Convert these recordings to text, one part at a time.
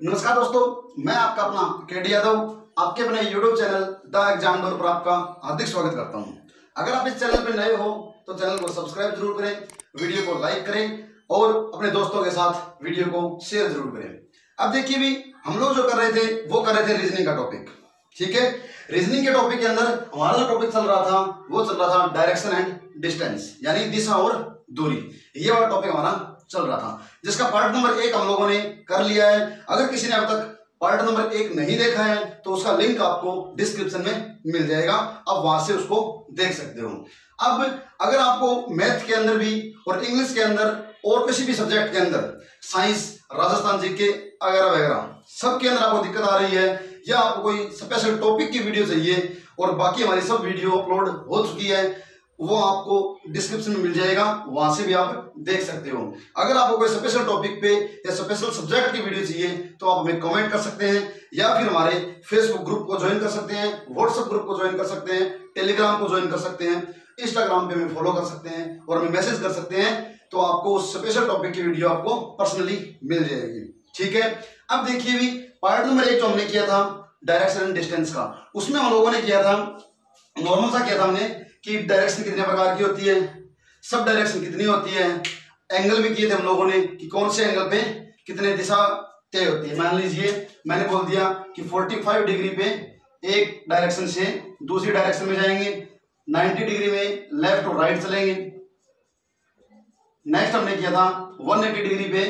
नमस्कार दोस्तों, मैं आपका अपना केडी यादव आपके अपने YouTube channel the exam door पर आपका हार्दिक स्वागत करता हूं। अगर आप इस चैनल पर नए हो तो चैनल को सब्सक्राइब जरूर करें, वीडियो को लाइक करें और अपने दोस्तों के साथ वीडियो को शेयर जरूर करें। अब देखिए भी हम लोग जो कर रहे थे वो कर रहे थे रीजनिंग का टॉपिक। ठीक है, रीजनिंग के टॉपिक के अंदर हमारा जो टॉपिक चल रहा था वो चल रहा था डायरेक्शन एंड डिस्टेंस, यानी दिशा और दूरी। ये वाला टॉपिक हमारा चल रहा था, जिसका पार्ट नंबर 1 हम लोगों ने कर लिया है। अगर किसी ने अब तक पार्ट नंबर 1 नहीं देखा है तो उसका लिंक आपको डिस्क्रिप्शन में मिल जाएगा, आप वहां से उसको देख सकते हो। अब अगर आपको मैथ के अंदर भी और इंग्लिश के अंदर और किसी भी सब्जेक्ट के अंदर, साइंस, राजस्थान जीके वगैरह वगैरह सब के अंदर आपको दिक्कत आ रही है या आपको कोई स्पेशल टॉपिक की वीडियो चाहिए और बाकी हमारी सब वीडियो अपलोड हो चुकी है, वो आपको डिस्क्रिप्शन में मिल जाएगा, वहां से भी आप देख सकते हो। अगर आपको कोई स्पेशल टॉपिक पे या स्पेशल सब्जेक्ट की वीडियो चाहिए तो आप हमें कमेंट कर सकते हैं या फिर हमारे फेसबुक ग्रुप को ज्वाइन कर सकते हैं, व्हाट्सएप ग्रुप को ज्वाइन कर सकते हैं, टेलीग्राम को ज्वाइन कर सकते हैं, इंस्टाग्राम पे हमें फॉलो कर सकते हैं और हमें मैसेज कर सकते हैं, तो आपको उस स्पेशल टॉपिक की वीडियो आपको पर्सनली मिल जाएगी। ठीक है, अब देखिए भी पार्ट नंबर 1 जो हमने किया था डायरेक्शन एंड डिस्टेंस का, उसमें हम लोगों ने किया था नॉर्मल सा किया था हमने कि डायरेक्शन कितने प्रकार की होती है, सब डायरेक्शन कितनी होती है, एंगल भी किए थे हम लोगों ने कि कौन से एंगल पे कितने दिशा तय होती है। मान लीजिए मैंने बोल दिया कि 45 डिग्री पे एक डायरेक्शन से दूसरी डायरेक्शन में जाएंगे, 90 डिग्री में लेफ्ट और राइट चलेंगे। नेक्स्ट हमने किया था 180 डिग्री पे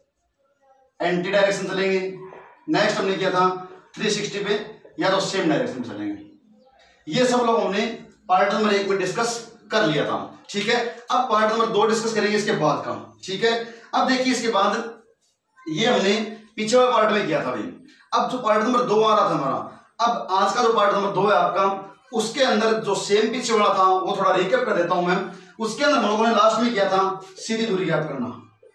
एंटी डायरेक्शन चलेंगे। नेक्स्ट हमने किया था 360 पे या तो सेम डायरेक्शन में चलेंगे। ये सब लोग हमने पार्ट नंबर 1 में डिस्कस कर लिया था। ठीक है, अब पार्ट नंबर 2 डिस्कस करेंगे इसके बाद का। ठीक है, अब देखिए इसके बाद ये हमने पीछे वाले पार्ट में किया था भाई। अब जो पार्ट नंबर 2 आ रहा था हमारा, अब आज का जो पार्ट नंबर 2 है आपका, उसके अंदर जो सेम पीछे वाला था वो थोड़ा रिकैप कर देता हूं मैं। उसके अंदर हम लोगों ने लास्ट में किया था सीधी दूरी ज्ञात करना,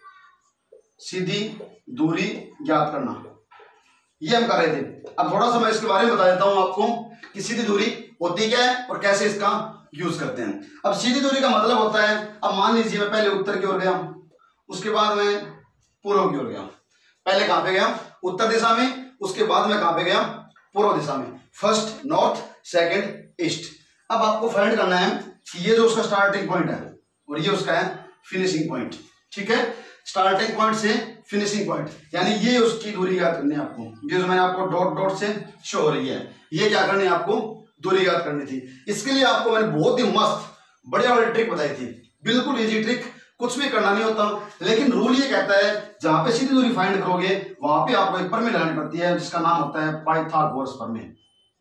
सीधी दूरी ज्ञात करना, ये हम कर रहे थे। अब थोड़ा सा मैं इसके बारे में बता देता हूं आपको कि सीधी दूरी होती क्या है और कैसे इसका यूज करते हैं। अब सीधी दूरी का मतलब होता है, अब मान लीजिए मैं पहले उत्तर की ओर गया, उसके बाद मैं पूर्व की ओर गया। पहले कहां पे गया? उत्तर दिशा में, उसके बाद मैं कहां पे गया? पूर्व दिशा में। First north, second east. अब आपको फाइंड करना है कि ये जो उसका स्टार्टिंग पॉइंट है और ये उसका है फिनिशिंग पॉइंट। ठीक है, स्टार्टिंग पॉइंट से फिनिशिंग पॉइंट, यानी ये उसकी दूरी याद करनी है आपको। ये जो मैंने आपको डॉट डॉट से शो हो रही है, ये क्या करनी है आपको? दूरी याद करनी थी। इसके लिए आपको मैंने बहुत ही मस्त बढ़िया वाली ट्रिक बताई थी, बिल्कुल इजी ट्रिक, कुछ भी करना नहीं होता। लेकिन रूल ये कहता है जहां पे सीधी दूरी फाइंड करोगे वहां पे आपको एक प्रमेय लगानी पड़ती है जिसका नाम होता है पाइथागोरस प्रमेय,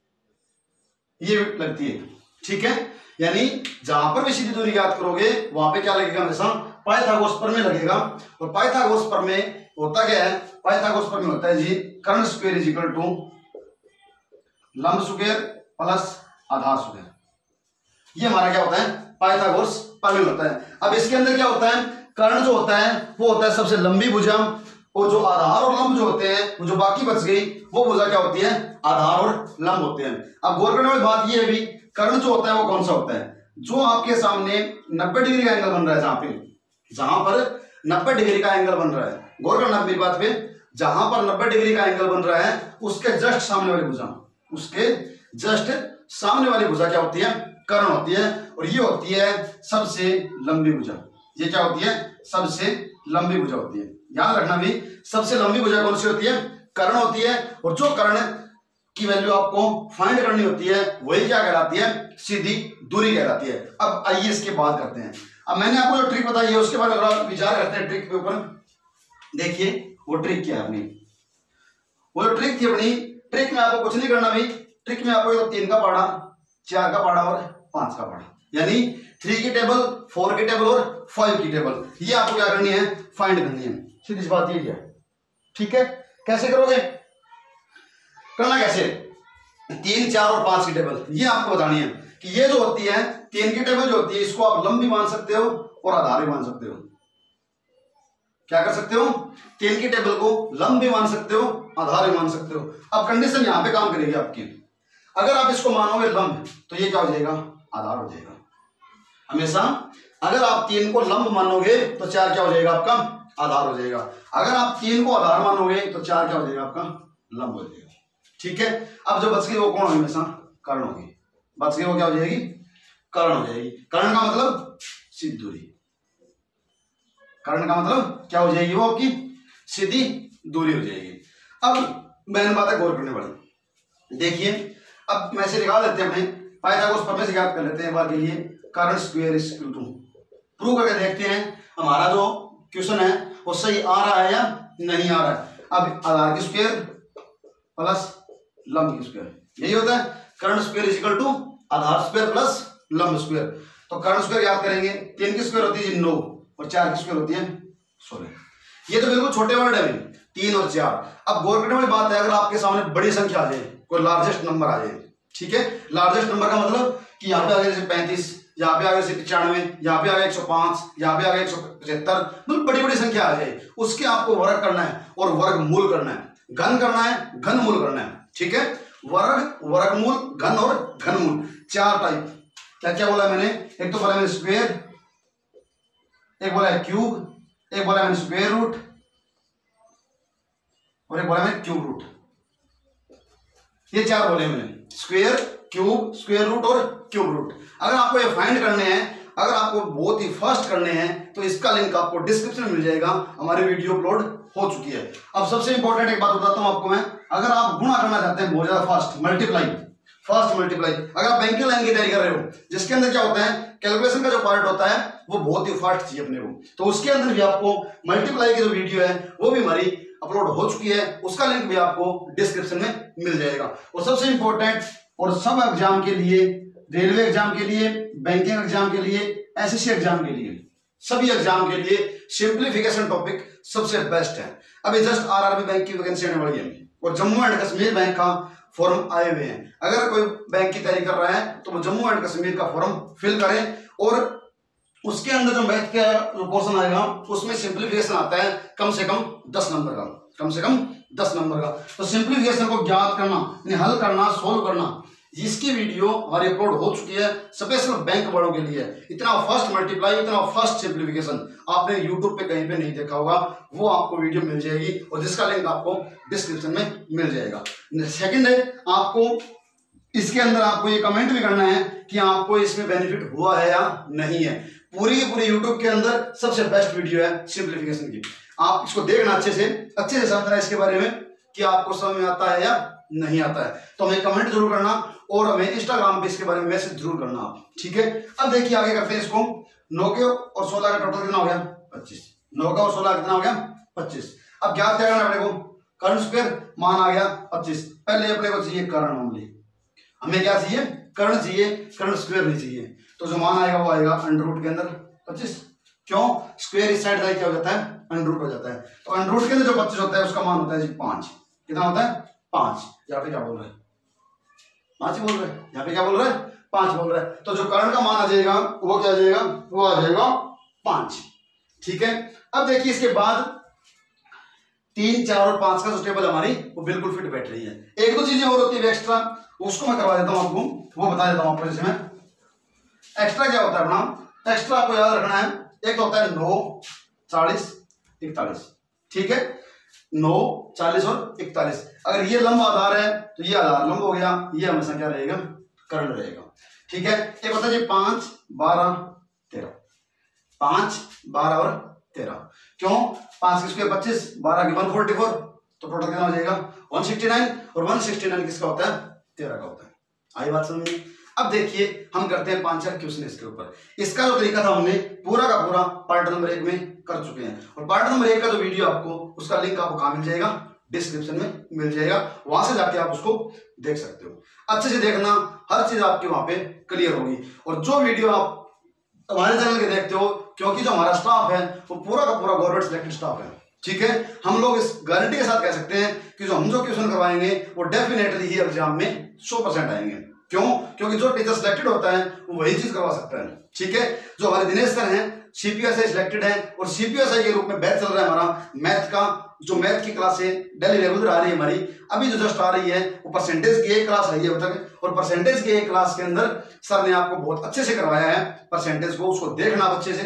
ये लगती है। ठीक है, यानी जहां पर भी सीधी दूरी याद करोगे वहां पे क्या लगेगा? हमेशा पाइथागोरस प्रमेय लगेगा। और पाइथागोरस प्रमेय होता क्या है? पाइथागोरस प्रमेय होता है जी कर्ण स्क्वायर इज इक्वल टू लंब स्क्वायर प्लस आधार स्क्वायर। ये हमारा क्या होता है? पाइथागोरस प्रमेय होता है। अब इसके अंदर क्या होता है? कर्ण जो होता है वो होता है सबसे लंबी भुजा, और जो आधार और लंब जो होते हैं, वो जो बाकी बच गई वो भुजा क्या होती है? आधार और लंब होते हैं। अब गौर करने वाली बात ये है भी, कर्ण जो होता है वो कौन सा होता है? जो आपके सामने 90 डिग्री का एंगल बन रहा है, जहां पर 90 डिग्री का एंगल बन रहा है, गौर करना मेरी बात पे, जहां पर 90 डिग्री का एंगल बन रहा है उसके जस्ट सामने वाली भुजा, उसके जस्ट सामने वाली भुजा क्या होती है? कर्ण होती है। और ये होती है सबसे लंबी भुजा। ये क्या होती है? सबसे लंबी भुजा होती है। याद रखना भी, सबसे लंबी भुजा कौन सी होती है? कर्ण होती है। और जो कर्ण की वैल्यू आपको फाइंड करनी होती है वही क्या कहलाती है? सीधी दूरी कहलाती है। अब आइए इसके बाद करते हैं। अब मैंने आपको जो ट्रिक बताई है उसके बाद अगर आप विचार करते हैं ट्रिक के ऊपर, देखिए वो ट्रिक क्या है अपनी। वो जो ट्रिक थी अपनी, ट्रिक में आपको कुछ नहीं करना भी। ट्रिक में आपको 3 का पढ़ा, 4 का पढ़ा और 5 का पढ़ा, यानी 3 की टेबल, 4 की टेबल और 5 की टेबल, ये आपको क्या करनी है? फाइंड करनी है। सीधी सी बात ये है। ठीक है, कैसे करोगे? करना कैसे? 3, 4 और 5 की टेबल ये आपको बतानी है कि ये जो होती है 3 की टेबल जो होती है, इसको आप लंब भी मान सकते हो और आधार भी मान सकते हो। क्या कर सकते हो? 3 की टेबल को लंब भी मान सकते हो, आधार भी मान सकते हो। अब कंडीशन यहां पे काम करेगी आपकी। अगर आप इसको मानोगे लंब तो ये क्या हो जाएगा? आधार हो जाएगा हमेशा। अगर आप 3 को लंब मानोगे तो 4 क्या हो जाएगा? आपका आधार हो जाएगा। अगर आप 3 को आधार मानोगे तो 4 क्या हो जाएगा आपका लंब हो जाएगा। ठीक है, अब जो बच गई वो कौन होगी हमेशा कर्ण होगी। बच गई वो क्या हो जाएगी कर्ण हो जाएगी। कर्ण का मतलब सीधी दूरी। कर्ण का मतलब क्या हो जाएगी वो आपकी सीधी दूरी हो जाएगी। अब मेन बात है गौर करने वाली। देखिए अब मैं से निकाल लेते हैं अपने पाइथागोरस प्रमेय से याद कर लेते हैं एक बार के लिए। कर्ण square is equal to, prove करके देखते हैं हमारा जो क्वेश्चन है वो सही आ रहा है या नहीं आ रहा है। अब आधार की स्क्वायर प्लस लंब की स्क्वायर यही होता है। कर्ण स्क्वायर इज इक्वल टू आधार स्क्वायर प्लस लंब स्क्वायर। तो कर्ण स्क्वायर याद करेंगे 3 की स्क्वायर होती है 9 और 4 की स्क्वायर होती है 16। ये तो बिल्कुल छोटे वर्ड है 3 और 4। अब गौर करने वाली बात है अगर आपके सामने बड़ी संख्या आ जाए, कोई लार्जेस्ट नंबर आ जाए, ठीक है, लार्जेस्ट नंबर का मतलब कि यहाँ पे आ गया जैसे 35, यहाँ पे आ गया 95, यहाँ पे आ गया 105, यहाँ पे आ गया 175, मतलब बड़ी बड़ी संख्या आ जाए उसके आपको वर्ग करना है और वर्गमूल करना है, घन करना है, घनमूल करना है। ठीक है, वर्ग, वर्गमूल, घन और घनमूल 4 टाइप। क्या क्या बोला मैंने, एक तो बोला मैंने स्क्वायर, एक बोला है क्यूब, एक बोला मैंने स्क्वायर रूट और एक बोला मैंने क्यूब रूट। ये 4 बोले मैंने, स्क्वायर, क्यूब, स्क्वायर रूट और क्यूब रूट। अगर आपको ये फाइंड करने हैं, अगर आपको बहुत ही फास्ट करने हैं तो इसका लिंक आपको डिस्क्रिप्शन में मिल जाएगा, हमारी वीडियो अपलोड हो चुकी है। अब सबसे इंपॉर्टेंट एक बात बताता हूं आपको मैं, अगर आप गुणा करना चाहते हैं बहुत ज्यादा फास्ट, मल्टीप्लाई, अगर आप बैंकिंग लाइन की तैयारी कर रहे हो जिसके अंदर क्या होता है कैलकुलेशन का जो पार्ट होता है वो बहुत ही फास्ट चाहिए अपने को, तो उसके अंदर भी आपको मल्टीप्लाई की जो वीडियो है वो भी हमारी अपलोड हो चुकी है, उसका लिंक भी आपको डिस्क्रिप्शन में मिल जाएगा। और सबसे इंपॉर्टेंट और सब एग्जाम के लिए, रेलवे एग्जाम के लिए, बैंकिंग एग्जाम के लिए, एसएससी एग्जाम के लिए, सभी एग्जाम के लिए सिंप्लीफिकेशन टॉपिक सबसे बेस्ट है। अभी जस्ट आरआरबी बैंक की वैकेंसी आने वाली है और जम्मू एंड कश्मीर बैंक का फॉर्म आए हुए हैं। अगर कोई बैंक की तैयारी कर रहा है तो वो जम्मू एंड कश्मीर का फॉर्म फिल करें और उसके अंदर जो मैथ का जो पोर्शन आएगा उसमें सिंप्लीफिकेशन आता है कम से कम 10 नंबर का, कम से कम 10 नंबर का। तो सिंप्लीफिकेशन को ज्ञात करना, हल करना, सोल्व करना, इसकी वीडियो हमारी अपलोड हो चुकी है स्पेशल बैंक वालों के लिए। इतना फास्ट मल्टीप्लाई, इतना फास्ट सिंप्लीफिकेशन आपने यूट्यूब पे कहीं पे नहीं देखा होगा, वो आपको वीडियो मिल जाएगी और जिसका लिंक आपको डिस्क्रिप्शन में मिल जाएगा। सेकंड है, आपको इसके अंदर आपको ये कमेंट भी करना है कि आपको इसमें बेनिफिट हुआ है या नहीं है। पूरी यूट्यूब के अंदर सबसे बेस्ट वीडियो है सिंप्लीफिकेशन की, आप इसको देखना अच्छे से समझना इसके बारे में कि आपको समझ में आता है या नहीं आता है। तो हमें कमेंट जरूर करना और हमें इंस्टाग्राम पे इसके बारे में मैसेज जरूर करना आप, ठीक है। अब देखिए आगे करते हैं इसको। 9 के और 16 का टोटल कितना हो गया 25। 9 का और 16 कितना हो गया 25। अब ज्ञात क्या करना अपने को, कर्ण स्क्वायर मान आ गया 25। पहले अपने को चाहिए कर्ण ओनली, हमें क्या चाहिए कर्ण चाहिए, कर्ण स्क्वायर नहीं चाहिए। तो जो मान आएगा वो आएगा अंडर रूट के अंदर 25। क्यों, स्क्वायर इस साइड क्या हो जाता है अंडर रूट हो जाता है। तो अंडर रूट के अंदर जो 25 होता है उसका मान होता है जी 5। कितना होता है 5। यहाँ पे क्या बोल रहा है 5 ही बोल रहा है, यहाँ पे क्या बोल रहा है 5 बोल रहा है। तो जो कर्ण का मान आ जाएगा वो क्या आ जाएगा, वो आ जाएगा 5। ठीक है। अब देखिए इसके बाद 3, 4 और 5 का जो टेबल हमारी वो बिल्कुल फिट बैठ रही है। एक दो चीजें और होती है एक्स्ट्रा, उसको मैं करवा देता हूं आपको, वो बता देता हूं आपको। जैसे में एक्स्ट्रा क्या होता है अपना, एक्स्ट्रा आपको याद रखना है, एक तो होता है 9, 40, 41। ठीक है, 9, 40 और 41। अगर ये लंब आधार है तो ये आधार लंब हो गया, ये हमेशा क्या रहेगा कर्ण रहेगा। ठीक है, एक होता है जी 5, 12, 13। 5, 12 और 13। क्यों, 5 की स्क्वायर 25, 12 की 144, तो टोटल कितना हो जाएगा 169। और 169 किसका होता है 13 का होता है। आई बात समझ में। अब देखिए हम करते हैं 5-4 क्वेश्चन इसके ऊपर। इसका जो तरीका था हमने पूरा का पूरा पार्ट नंबर 1 में कर चुके हैं और पार्ट नंबर 1 का जो वीडियो आपको, उसका लिंक आपको कहां मिल जाएगा, डिस्क्रिप्शन में मिल जाएगा, वहां से जाके आप उसको देख सकते हो। अच्छे से देखना, हर चीज आपकी वहां पे क्लियर होगी। और जो वीडियो आप हमारे चैनल के देखते हो, क्योंकि जो हमारा स्टाफ है वो पूरा का पूरा गवर्नमेंट सिलेक्टेड स्टाफ है। ठीक है, हम लोग इस गारंटी के साथ कह सकते हैं कि जो हम जो क्वेश्चन करवाएंगे वो डेफिनेटली ही एग्जाम में 100% आएंगे। क्यों, क्योंकि जो टीचर सिलेक्टेड होता है वो वही चीज करवा सकता है। ठीक है, जो हमारे दिनेश सर हैं सीपीएसआई सिलेक्टेड है और सीपीएसआई के रूप में बैच चल रहा है हमारा मैथ का। जो मैथ की क्लासें डेली रेगुलर आ रही है हमारी, अभी जो जस्ट आ रही है वो परसेंटेज की एक क्लास रही है अब तक, और परसेंटेज की एक क्लास के अंदर सर ने आपको बहुत अच्छे से करवाया है परसेंटेज को। उसको देखना अच्छे से,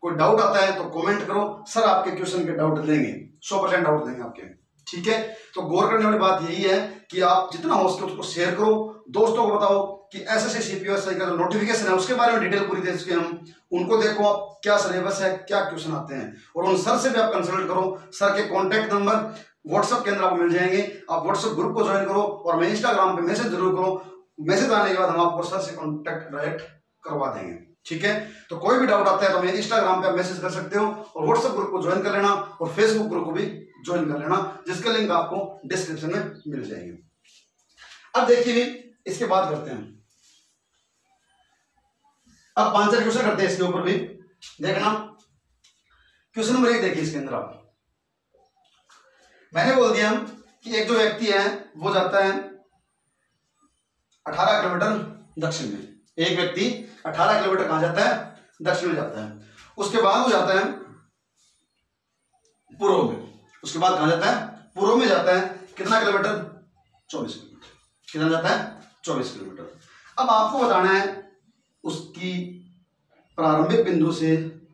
कोई डाउट आता है तो कमेंट करो, सर आपके क्वेश्चन के डाउट लेंगे, 100% डाउट लेंगे आपके। ठीक है, तो गौर करने वाली बात यही है कि आप जितना हो सके उसको शेयर करो, दोस्तों को बताओ कि एसएससी सीपीएससी का जो नोटिफिकेशन है उसके बारे में डिटेल पूरी दे चुके हम, उनको देखो आप क्या सिलेबस है, क्या क्वेश्चन आते हैं, और उन सर से भी आप कंसल्ट करो। सर के कॉन्टैक्ट नंबर व्हाट्सएप के अंदर आपको मिल जाएंगे, आप व्हाट्सएप ग्रुप को ज्वाइन करो और मैं इंस्टाग्राम पे मैसेज जरूर करो। मैसेज आने के बाद हम आपको सर से कॉन्टैक्ट डायरेक्ट करवा देंगे। ठीक है, तो कोई भी डाउट आता है तो मैं इंस्टाग्राम पे मैसेज कर सकते हो और व्हाट्सएप ग्रुप को ज्वाइन कर लेना और फेसबुक ग्रुप को भी ज्वाइन कर लेना, जिसका लिंक आपको डिस्क्रिप्शन में मिल जाएगी। अब देखिए इसके बाद करते हैं, अब 5 क्वेश्चन करते हैं इसके ऊपर भी देखना। क्वेश्चन नंबर 1 देखिए, इसके अंदर आप मैंने बोल दिया कि एक जो व्यक्ति है वो जाता है 18 किलोमीटर दक्षिण में, एक व्यक्ति 18 किलोमीटर कहां जाता है, दक्षिण में जाता है। उसके बाद वो जाता है पूर्व में, उसके बाद कहां जाता है, पूर्व में जाता है, कितना किलोमीटर, 24 किलोमीटर। कितना जाता है, 24 किलोमीटर। अब आपको बताना है उसकी प्रारंभिक बिंदु से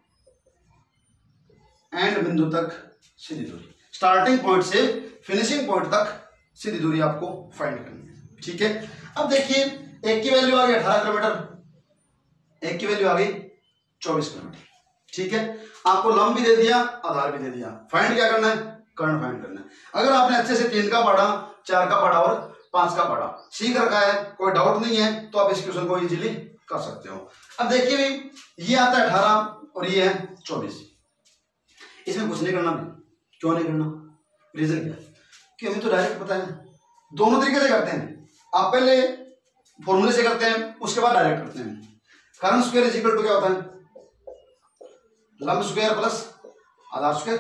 एंड बिंदु तक सीधी दूरी, स्टार्टिंग पॉइंट से फिनिशिंग पॉइंट तक सीधी दूरी आपको फाइंड करनी है। ठीक है, अब देखिए एक की वैल्यू आ गई 18 किलोमीटर, एक की वैल्यू आ गई 24 किलोमीटर। ठीक है, आपको लंब भी दे दिया, आधार भी दे दिया, फाइंड क्या करना है, कर्ण फाइंड करना है। अगर आपने अच्छे से 3 का पढ़ा, 4 का पढ़ा और 5 का पढ़ा, सीख रखा है, कोई डाउट नहीं है, तो आप इस क्वेश्चन को इजीली कर सकते हो। अब देखिए भी ये आता है 18 और ये है 24, इसमें कुछ नहीं करना। क्यों नहीं करना, रीजन क्या है कि हमें तो डायरेक्ट पता है, दोनों तरीके से करते हैं। आप पहले फॉर्मूले से करते हैं, उसके बाद डायरेक्ट करते हैं। कर्ण स्क्वायर इज इक्वल टू क्या होता है, लंब स्क्वायर प्लस आधार स्क्वायर।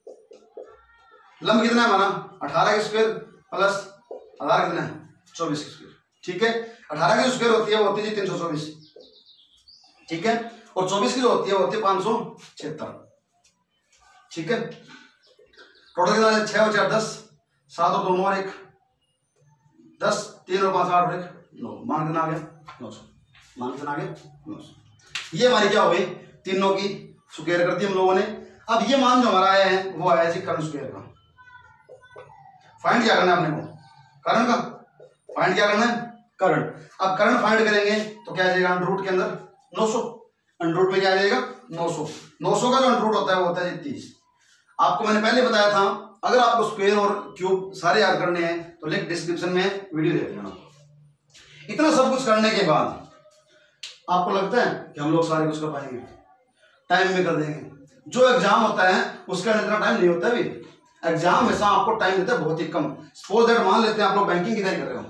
लंब कितना है हमारा 18 का स्क्वायर प्लस आधार कितना है 24 का स्क्वायर। ठीक है, 18 की स्क्वायर होती है वो होती है 324। ठीक है, और 24 की जो होती है वो होती है 576। ठीक है, टोटल कितना है, 6 और 4 10, 7 और 2 9 और 1 10, 3 और 5 8 और 1 9, मान कितना आ गया 900, मान कितना आ गया 900। ये हमारी क्या हो गई, तीनों की स्क्वायर कर दी हम लोगों ने। अब ये मान जो हमारा आया है वो आया जी कर्ण स्क्वायर का। फाइंड क्या करना है अपने को, कर्ण का फाइंड क्या करना है, कर्ण। अब कर्ण फाइंड करेंगे तो क्या आ जाएगा, अंडर के अंदर 900, अंडर में क्या आ जाएगा 900। 900 का जो अंडर होता है वो होता है 30। आपको मैंने पहले बताया था, अगर आपको स्क्वायर और क्यूब सारे याद करने हैं तो लिंक डिस्क्रिप्शन में वीडियो देख लेना। इतना सब कुछ करने के बाद आपको लगता है कि हम लोग सारे कुछ कर पाएंगे, टाइम में कर देंगे। जो एग्जाम होता है उसका इतना टाइम नहीं होता। भी एग्जाम हमेशा आपको टाइम देता है बहुत ही कम। सपोज दैट मान लेते हैं आप लोग बैंकिंग की तैयारी कर रहे हो,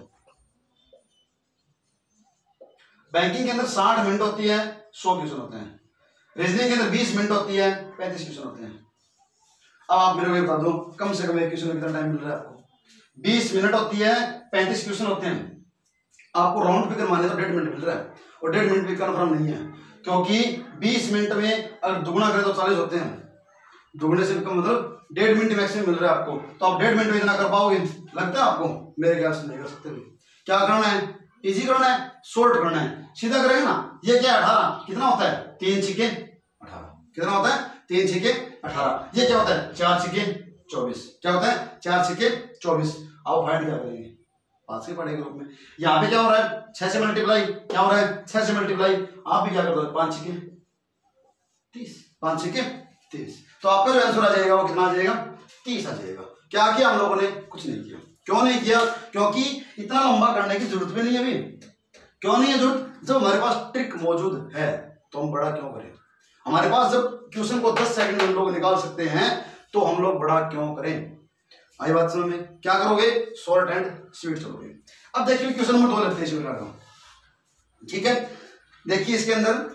बैंकिंग के अंदर 60 मिनट होती है, 100 क्वेश्चन होते हैं। रीजनिंग के अंदर 20 मिनट होती है, 35 क्वेश्चन होते हैं। अब आप मेरे को बता दो कम से कम एक क्वेश्चन में कितना टाइम मिल रहा है आपको, 20 मिनट होती है, 35 क्वेश्चन होते हैं। आपको राउंड फिगर माने तो 1.5 मिनट मिल रहा है, और 1.5 मिनट भी कन्फर्म नहीं है, क्योंकि 20 मिनट में अगर दुगुना करें तो 40 होते हैं। दुगने से कम मतलब 1.5 मिनट मैक्सिमम मिल रहा है आपको, तो आप 1.5 मिनट में इतना कर पाओगे, लगता है आपको? मेरे ख्याल से नहीं कर सकते। क्या करना है, इजी करना है, शॉर्ट करना है, सीधा करेंगे ना। ये क्या 18 कितना होता है, 3 छिके 18 कितना होता है, 3 छिके 18। ये क्या होता है, 4 छिके 24। क्या होता है, 4 छिके 24। आओ फाइंड क्या करेंगे, पास के पढ़ेंगे ग्रुप में। यहाँ पे क्या हो रहा है, 6 से मल्टीप्लाई, क्या हो रहा है 6 से मल्टीप्लाई। आप भी क्या कर दो, 5 छिके 30, 5 छिके 30। तो आपका जो आंसर आ जाएगा वो कितना आ जाएगा, 30 आ जाएगा। क्या किया हम लोगों ने, कुछ नहीं किया। क्यों नहीं किया, क्योंकि इतना लंबा करने की जरूरत भी नहीं है। अभी क्यों नहीं है जरूरत, जब हमारे पास ट्रिक मौजूद है तो हम बड़ा क्यों करें। हमारे पास जब क्वेश्चन को 10 सेकंड में हम लोग निकाल सकते हैं तो हम लोग बड़ा क्यों करें। आई बात समझ में, क्या करोगे, शॉर्ट एंड स्वीट चलोगे। अब देखिए क्वेश्चन नंबर 2 लेते हैं शिवराज का। ठीक है, देखिए इसके अंदर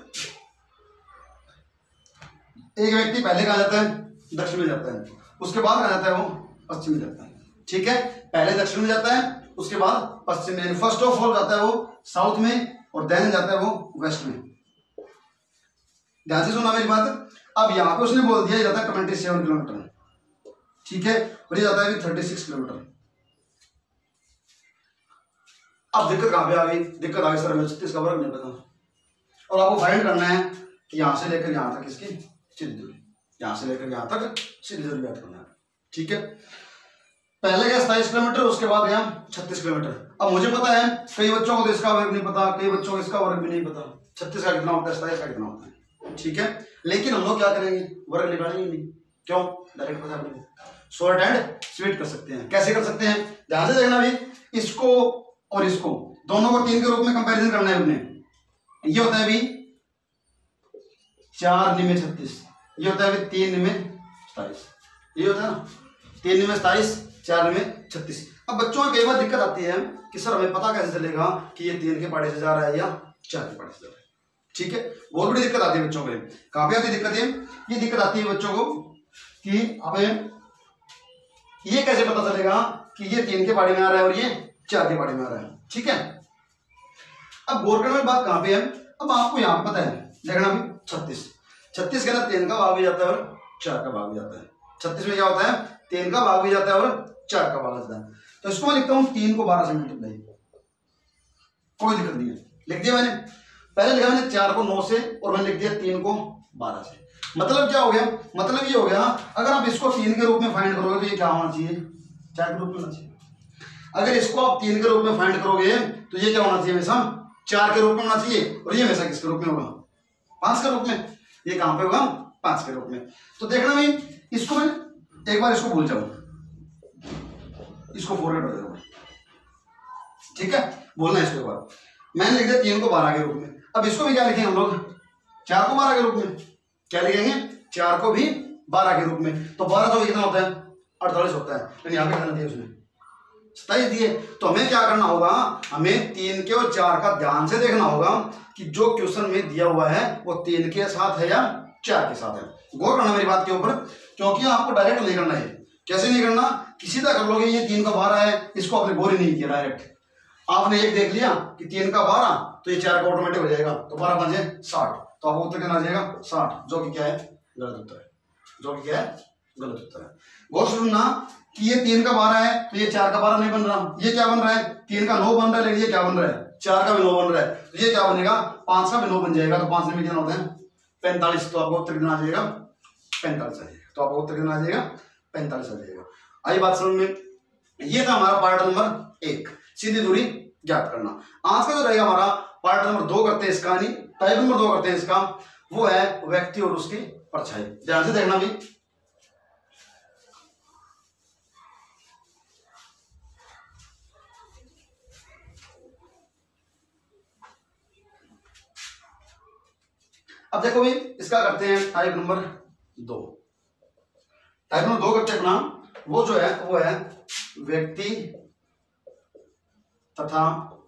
एक व्यक्ति पहले कहा जाता है, दक्षिण में जाता है, उसके बाद कहा जाता है वो पश्चिम में जाता है। ठीक है, पहले दक्षिण में जाता है, उसके बाद पश्चिम में, फर्स्ट ऑफ ऑल जाता है वो साउथ में, और देन जाता है वो वेस्ट में। ध्यान से सुना मेरी बात। अब यहाँ पे उसने बोल दिया ये जाता है 27 किलोमीटर। ठीक है, और ये जाता है 36 किलोमीटर। अब दिक्कत कहां पे आ गई, दिक्कत आ गई सर 36 का वर्ग नहीं पता, और आपको फाइंड करना है कि यहां से लेकर यहां तक इसकी सीधी दूरी, यहां से लेकर यहां तक सीधी दूरी ज्ञात करना है। ठीक है, पहले गया 27 किलोमीटर, उसके बाद गया 36 किलोमीटर। अब मुझे पता है कई बच्चों को तो इसका वर्ग नहीं पता, कई बच्चों को इसका वर्ग भी नहीं पता, 36 का कितना होता है, 27 का कितना होता है। ठीक है, लेकिन हम लोग क्या करेंगे, वर्ग निकालेंगे नहीं, क्यों, डायरेक्ट पता नहीं, शॉर्ट एंड स्वीट कर सकते हैं। कैसे कर सकते हैं, ध्यान से देखना भी, इसको और इसको दोनों को 3 के रूप में कंपैरिजन करना है अपने। ये होता है अभी 4 निमे 36, ये होता है अभी 3 निमे 27, ये होता है ना 3 निमे 27, 4 निमे 36। अब बच्चों में कई बार दिक्कत आती है कि सर हमें पता कैसे चलेगा कि ये 3 के पहाड़े से जा रहा है या 4 के पहाड़े से जा रहा है। ठीक है, बहुत बड़ी दिक्कत आती है बच्चों में। कहां पे आती है दिक्कत, ये दिक्कत आती है बच्चों को कि हमें ये कैसे पता चलेगा कि ये 3 के पहाड़े में आ रहा है और ये 4 के पहाड़े में आ रहा है। ठीक है, अब गौर करने वाली बात कहां पे है, अब आपको यहां पे पता है, देखना भी 36 के अंदर 3 का भाग भी जाता है और 4 का भाग भी जाता है। 36 में क्या होता है, 3 का भाग भी जाता है और 4 का भाग जाता है। तो इसको मैं लिखता हूं 3 को 12 से मल्टीप्लाई, कोई दिक्कत नहीं है, लिख दिया मैंने। पहले लिखा मैंने 4 को 9 से और मैंने लिख दिया 3 को 12 से। मतलब क्या हो गया, मतलब ये हो गया, अगर आप इसको 3 के रूप में फाइंड करोगे तो ये क्या होना चाहिए, 4 के रूप में होना चाहिए। अगर इसको आप 3 के रूप में फाइंड करोगे तो ये क्या होना चाहिए, हमेशा 4 के रूप में होना चाहिए, और ये हमेशा किसके रूप में होगा, 5 के रूप में। ये कहां पे होगा, 5 के रूप में। तो देखना भाई, इसको मैं एक बार इसको भूल जाऊं, इसको फॉरवर्ड हो जाएगा। ठीक है, बोलना है इसको एक बार, मैंने लिख दिया 3 को 12 के रूप में। अब इसको भी क्या लिखेंगे हम लोग, 4 को 12 के रूप में। क्या लिखेंगे, 4 को भी 12 के रूप में। तो 12 तो कितना होता है, 48 होता है, लेकिन यहाँ पे कितना दिया उसने, 27 दिए। तो हमें क्या करना होगा, हमें 3 के और 4 का ध्यान से देखना होगा कि जो क्वेश्चन में दिया हुआ है वो 3 के साथ है या 4 के साथ है। गौर करना मेरी बात के ऊपर, क्योंकि आपको डायरेक्ट नहीं करना है। कैसे नहीं करना, कि सीधा कर लोगे, ये 3 का 12 है, इसको आपने गौर ही नहीं किया, डायरेक्ट आपने एक देख लिया कि 3 का 12 तो ये 4 का ऑटोमेटिक हो जाएगा, तो 12 5 60, तो आपको उत्तर कितना आ जाएगा 60, जो कि क्या है, गलत उत्तर है, जो कि क्या है, गलत उत्तर है। गौर से सुनना कि ये 3 का 12 है तो ये 4 का 12 नहीं बन रहा, ये क्या बन रहा है, 3 का 9 बन रहा है, लेकिन ये क्या बन रहा है, 4 का भी 9 बन रहा है, तो ये क्या बनेगा, 5 का भी 9 बन जाएगा। तो 5 में कितना होता है, 45, तो आपको उत्तर कितना आ जाएगा, 45 आ जाएगा। तो आपको उत्तर कितना आ जाएगा, 45 आ जाएगा। आई बात समझ में। ये था हमारा पार्ट नंबर 1, सीधी दूरी ज्ञात करना। आज का जो रहेगा हमारा पार्ट नंबर 2 करते हैं इसका, नहीं टाइप नंबर 2 करते हैं इसका, वो है व्यक्ति और उसकी परछाई। ध्यान से देखना भी, अब देखो भी इसका करते हैं टाइप नंबर 2। टाइप नंबर 2 करते अपना, वो जो है वो है व्यक्ति तथा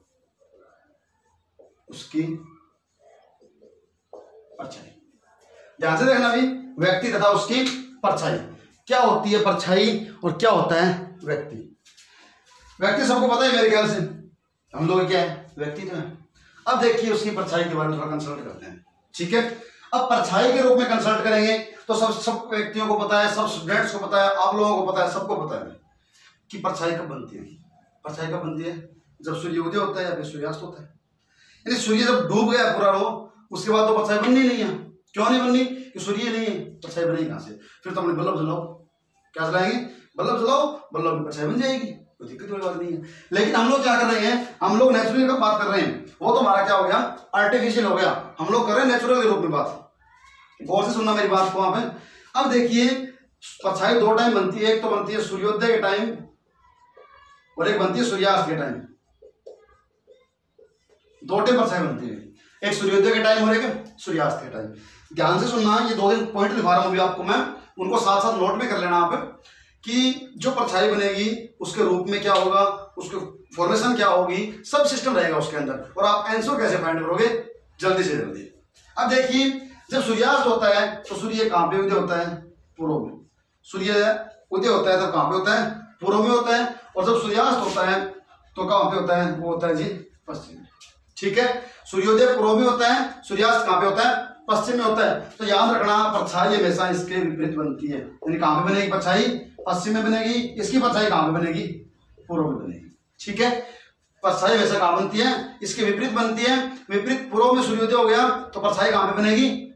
उसकी परछाई। ध्यान से देखना भी, व्यक्ति तथा उसकी परछाई। क्या होती है परछाई और क्या होता है व्यक्ति। व्यक्ति सबको पता है मेरे ख्याल से, हम लोग क्या है, व्यक्ति तो है। अब देखिए उसकी परछाई के बारे में थोड़ा कंसल्ट करते हैं। ठीक है, अब परछाई के रूप में कंसल्ट करेंगे तो सब व्यक्तियों को पता है, सब स्टूडेंट्स को पता है, आप लोगों को पता है, सबको पता है कि परछाई कब बनती है। परछाई कब बनती है, जब सूर्योदय होता है या फिर सूर्यास्त होता है। यानी सूर्य जब डूब गया पूरा रो, उसके बाद तो परछाई बननी नहीं है। क्यों नहीं बननी, कि सूर्य नहीं है, परछाई बनेगी कहां से। फिर तो अपने बल्ब जलाओ, क्या जलाएंगे, बल्ब जलाओ, बल्ब में परछाई बन जाएगी, कोई दिक्कत वाली बात नहीं है। लेकिन हम लोग क्या कर रहे हैं, हम लोग नेचुरल का बात कर रहे हैं, वो तो हमारा क्या हो गया, आर्टिफिशियल हो गया। हम लोग कर रहे हैं नेचुरल के रूप में बात। गौर से सुनना मेरी बात को वहां पे। अब देखिए परछाई 2 टाइम बनती है, एक तो बनती है सूर्योदय के टाइम और एक बनती है सूर्यास्त के टाइम। 2 टाइम परछाई बनती है, एक सूर्योदय के टाइम और एक सूर्यास्त के टाइम। ध्यान से सुनना, ये 2 पॉइंट लिखा रहा हूं अभी आपको मैं, उनको साथ साथ नोट में कर लेना आप कि जो परछाई बनेगी उसके रूप में क्या होगा, उसके फॉर्मेशन क्या होगी, सब सिस्टम रहेगा उसके अंदर। और आप आंसर कैसे फाइंड करोगे, जल्दी से जल्दी। अब देखिए जब सूर्यास्त होता है तो सूर्य कहां पे उदय होता है, पूर्व में। सूर्य उदय होता है तब कहां पे होता है, पूर्व में होता है। और जब सूर्यास्त होता है तो कहां पे होता है, वो होता है जी पश्चिम में। ठीक है, सूर्योदय पूर्व में होता है, सूर्यास्त कहां पे होता है, पश्चिम में होता है। तो याद रखना परछाई हमेशा इसके विपरीत बनती है। यानी कहां पे बनेगी परछाई, पश्चिम में बनेगी। इसकी परछाई कहां पे बनेगी, पूर्व में बनेगी। ठीक है, परछाई हमेशा कहां बनती है, इसके विपरीत बनती है। विपरीत पूर्व में सूर्योदय हो गया तो परछाई कहां पे बनेगी,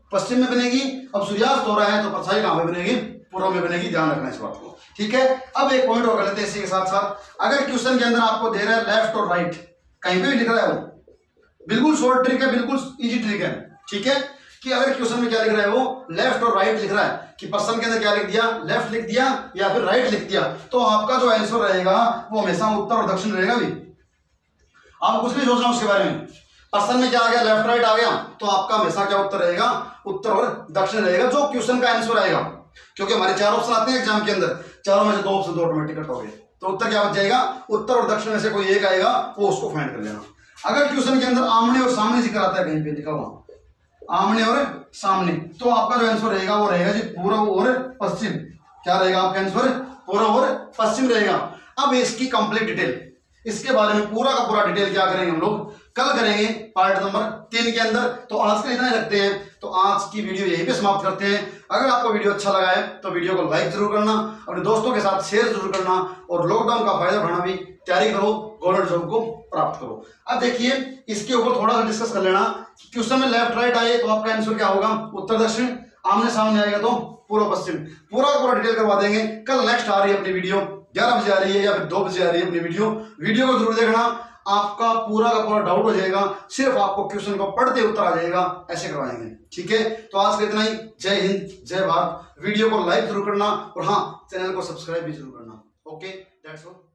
पश्चिम में बनेगी। अब सूर्यास्त हो रहा है तो परछाई कहां पे बनेगी? पूर्व में बनेगी। ध्यान रखना इस बात को, ठीक है। अब एक पॉइंट और कर लेते हैं इसी के साथ साथ, अगर क्वेश्चन के अंदर आपको दे रहा है लेफ्ट और राइट, कहीं पे भी लिख रहा है वो, बिल्कुल शॉर्ट ट्रिक है, बिल्कुल इजी ट्रिक है, ठीक है, कि अगर क्वेश्चन में क्या लिख रहा है वो लेफ्ट और राइट लिख रहा है, कि पर्सन के अंदर क्या लिख दिया, लेफ्ट लिख दिया या फिर राइट लिख दिया, तो आपका जो आंसर रहेगा वो हमेशा उत्तर और दक्षिण रहेगा। भी आप कुछ भी सोचना उसके बारे में, पर्सन में क्या आ गया, लेफ्ट राइट आ गया, तो आपका हमेशा क्या उत्तर रहेगा, उत्तर और दक्षिण रहेगा, जो क्वेश्चन का आंसर आएगा। क्योंकि हमारे 4 ऑप्शन आते हैं एग्जाम के अंदर, चारों में से 2 ऑप्शन तो ऑटोमेटिक कट हो गए, तो उत्तर क्या बच जाएगा, उत्तर और दक्षिण में से कोई एक आएगा, वो उसको फाइंड कर लेना। अगर क्वेश्चन के अंदर आमने और सामने जिक्र आता है, कहीं पे लिखा हुआ आमने और सामने, तो आपका जो आंसर रहेगा वो रहेगा जी पूर्व और पश्चिम। क्या रहेगा आपका आंसर? पूर्व और पश्चिम रहेगा। अब इसकी कंप्लीट डिटेल, इसके बारे में पूरा का पूरा डिटेल क्या करेंगे हम लोग, कल करेंगे पार्ट नंबर 3 के अंदर। तो आज का इतना ही रखते हैं, तो आज की वीडियो यहीं पे समाप्त करते हैं। अगर आपको वीडियो अच्छा लगा है तो वीडियो को लाइक जरूर करना, अपने दोस्तों के साथ शेयर जरूर करना, और लॉकडाउन का फायदा उठाना, भी तैयारी करो, गवर्नमेंट जॉब को प्राप्त करो। अब देखिए इसके ऊपर थोड़ा सा डिस्कस कर लेना, क्वेश्चन में लेफ्ट राइट आए तो आपका आंसर क्या होगा, उत्तर दक्षिण, आमने सामने आएगा तो पूर्व पश्चिम, पूरा का पूरा डिटेल करवा देंगे। कल नेक्स्ट आ रही है अपनी वीडियो, 11 बजे आ रही है या फिर 2 बजे आ रही है अपनी वीडियो को जरूर देखना, आपका पूरा का पूरा डाउट हो जाएगा, सिर्फ आपको क्वेश्चन को पढ़ते उत्तर आ जाएगा, ऐसे करवाएंगे, ठीक है। तो आज के इतना ही। जय हिंद, जय भारत। वीडियो को लाइक जरूर करना और हाँ, चैनल को सब्सक्राइब भी जरूर करना। Okay, that's all.